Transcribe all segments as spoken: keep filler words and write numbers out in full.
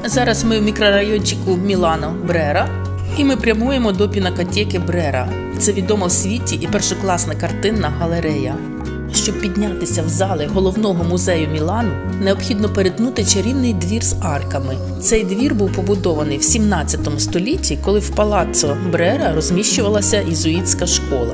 Зараз ми в мікрорайончику Мілано Брера і ми прямуємо до Пінакотеки Брера. Це відома в світі і першокласна картинна галерея. Щоб піднятися в зали головного музею Мілану, необхідно перетнути чарівний двір з арками. Цей двір був побудований в сімнадцятому столітті, коли в Палаццо Брера розміщувалася єзуїтська школа.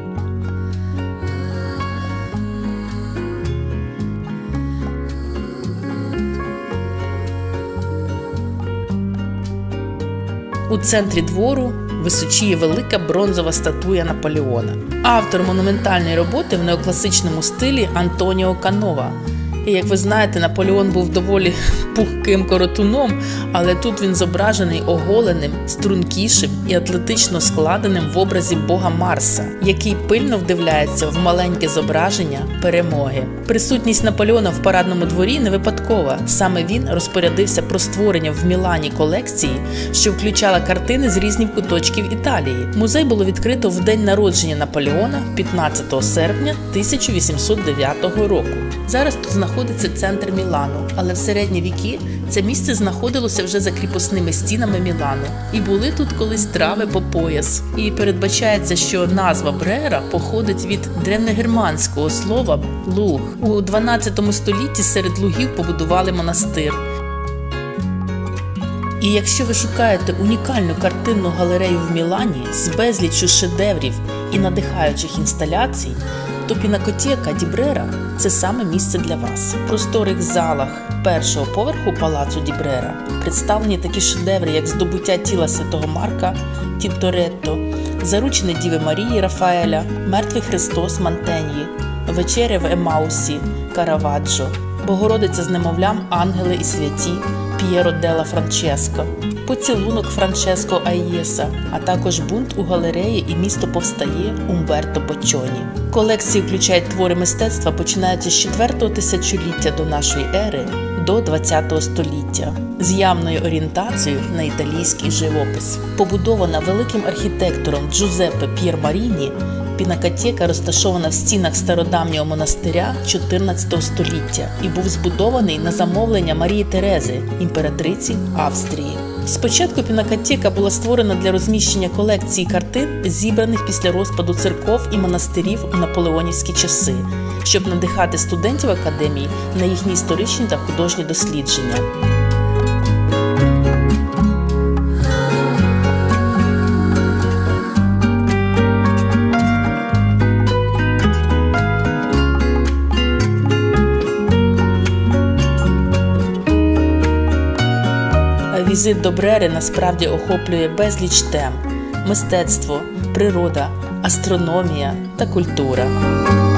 У центрі двору височіє велика бронзова статуя Наполеона. Автор монументальної роботи в неокласичному стилі Антоніо Канова. І, як ви знаєте, Наполеон був доволі пухким коротуном, але тут він зображений оголеним, стрункішим і атлетично складеним в образі бога Марса, який пильно вдивляється в маленьке зображення перемоги. Присутність Наполеона в парадному дворі не випадкова. Саме він розпорядився про створення в Мілані колекції, що включала картини з різних куточків Італії. Музей було відкрито в день народження Наполеона п'ятнадцятого серпня тисяча вісімсот дев'ятого року. Зараз тут знаходиться центр Мілану, але в середні віки це місце знаходилося вже за кріпосними стінами Мілану. І були тут колись трави по пояс. І передбачається, що назва Брера походить від древньогерманського слова «луг». У дванадцятому столітті серед лугів побудували монастир. І якщо ви шукаєте унікальну картинну галерею в Мілані з безліччю шедеврів і надихаючих інсталяцій, то Пінакотека ді Брера – це саме місце для вас. В просторих залах першого поверху Палаццо ді Брера представлені такі шедеври, як здобуття тіла святого Марка Тінторетто, заручини Діви Марії Рафаеля, Мертвий Христос Мантеньї, Вечеря в Емаусі Караваджо, Богородиця з немовлям Ангели і святі П'єро делла Франческо, Поцілунок Франческо Айєса, а також Бунт у галереї і Місто повстає Умберто Боччоні. Колекції включають твори мистецтва, починаючи з четвертого тисячоліття до нашої ери до двадцятого століття, з явною орієнтацією на італійський живопис. Побудована великим архітектором Джузеппе П'єрмаріні, Пінакотека розташована в стінах стародавнього монастиря чотирнадцятого століття і був збудований на замовлення Марії Терези, імператриці Австрії. Спочатку Пінакотека була створена для розміщення колекції картин, зібраних після розпаду церков і монастирів у наполеонівські часи, щоб надихати студентів академії на їхні історичні та художні дослідження. Візит до Брери насправді охоплює безліч тем – мистецтво, природа, астрономія та культура.